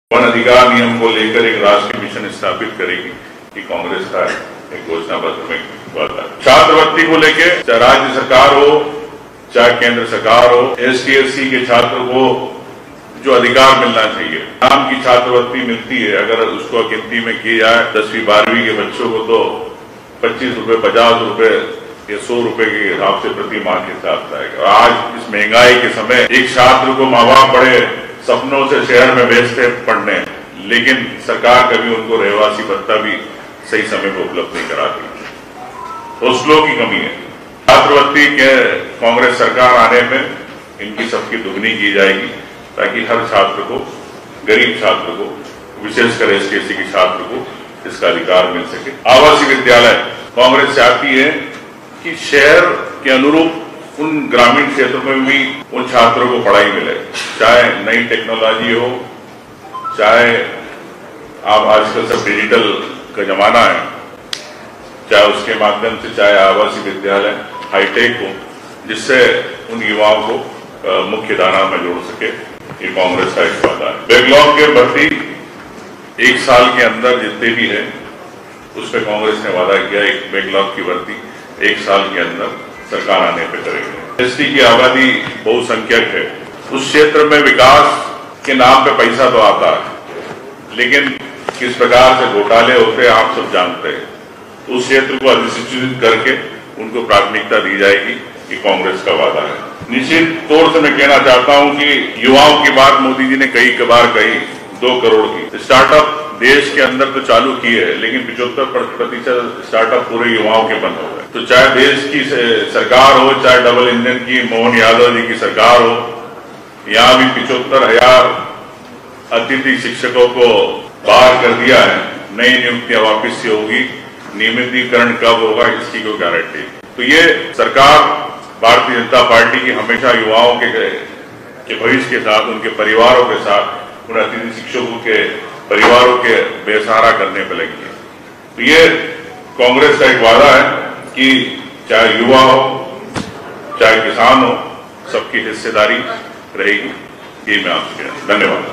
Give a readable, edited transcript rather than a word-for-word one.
One अधिकार नियम को लेकर एक राष्ट्रीय मिशन स्थापित करेगी कि कांग्रेस का एक घोषणा पत्र में वादा है। छात्रवृत्ति को लेकर चाहे राज्य सरकार हो चाहे केंद्र सरकार हो, ST/SC के छात्रों को जो अधिकार मिलना चाहिए, नाम की छात्रवृत्ति मिलती है। अगर उसको गिनती में की जाए 10वीं 12वीं के बच्चों को तो 25 रुपए 50 रुपए या 100 रुपए के हिसाब से प्रति माह के साथ आएगा। आज इस महंगाई के समय एक छात्र को माँ बाप बड़े सपनों से शहर में भेजते पढ़ने, लेकिन सरकार कभी उनको रहवासी भत्ता भी सही समय पर उपलब्ध नहीं कराती। हौसलों की कमी है। छात्रवृत्ति के कांग्रेस सरकार आने में इनकी सबकी दुगनी की जाएगी ताकि हर छात्र को, गरीब छात्र को, विशेषकर ST/SC के छात्र को इसका अधिकार मिल सके। आवासीय विद्यालय कांग्रेस चाहती है कि शहर के अनुरूप उन ग्रामीण क्षेत्रों में भी उन छात्रों को पढ़ाई मिले, चाहे नई टेक्नोलॉजी हो, चाहे आप आजकल सब डिजिटल का जमाना है, चाहे उसके माध्यम से चाहे आवासीय विद्यालय हाईटेक हो, जिससे उन युवाओं को मुख्य धारा में जोड़ सके। ये कांग्रेस का एक वादा है। बैकलॉग के भर्ती 1 साल के अंदर जितने भी है उस पर कांग्रेस ने वादा किया, एक बैकलॉग की भर्ती 1 साल के अंदर सरकार आने पर करेगी। ST की आबादी बहुसंख्यक है, उस क्षेत्र में विकास के नाम पे पैसा तो आता है, लेकिन किस प्रकार से घोटाले होते हैं आप सब जानते हैं। उस क्षेत्र को अधिसूचित करके उनको प्राथमिकता दी जाएगी, ये कांग्रेस का वादा है। निश्चित तौर से मैं कहना चाहता हूं कि युवाओं की बात मोदी जी ने कई बार कही, 2 करोड़ की स्टार्टअप देश के अंदर तो चालू किए है, लेकिन 75% स्टार्टअप पूरे युवाओं के बंद हो गए। तो चाहे देश की सरकार हो, चाहे डबल इंजन की मोहन यादव जी की सरकार हो, यहाँ भी 75,000 अतिथि शिक्षकों को बाहर कर दिया है। नई नियुक्तियां वापिस से होगी, नियमितीकरण कब होगा इसकी कोई गारंटी। तो ये सरकार भारतीय जनता पार्टी की हमेशा युवाओं के भविष्य के साथ, उनके परिवारों के साथ, उन अतिथि शिक्षकों के परिवारों के बेसहारा करने पर लगी है। तो ये कांग्रेस का एक वादा है कि चाहे युवा हो चाहे किसान हो, सबकी हिस्सेदारी रहेगी। ये मैं आपसे कहना। धन्यवाद।